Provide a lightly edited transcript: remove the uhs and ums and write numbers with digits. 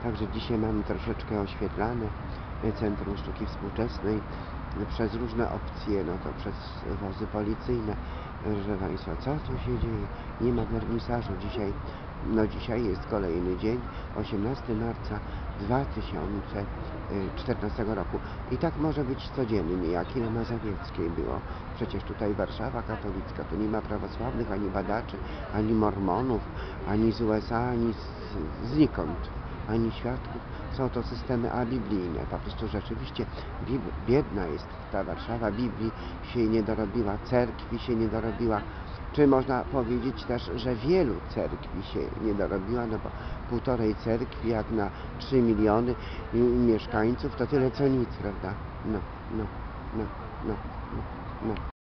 Także dzisiaj mamy troszeczkę oświetlane Centrum Sztuki Współczesnej przez różne opcje, no to przez wozy policyjne. Proszę Państwa, co tu się dzieje? Nie ma wernisażu dzisiaj. No dzisiaj jest kolejny dzień, 18 marca 2014 roku. I tak może być codziennie, jak ile na Mazowieckiej było. Przecież tutaj Warszawa katolicka, tu nie ma prawosławnych, ani badaczy, ani mormonów, ani z USA, ani znikąd, ani świadków. Są to systemy abiblijne. Po prostu rzeczywiście biedna jest ta Warszawa. Biblii się nie dorobiła, cerkwi się nie dorobiła. Czy można powiedzieć też, że wielu cerkwi się nie dorobiła, no bo 1,5 cerkwi jak na 3 miliony mieszkańców to tyle co nic, prawda? No.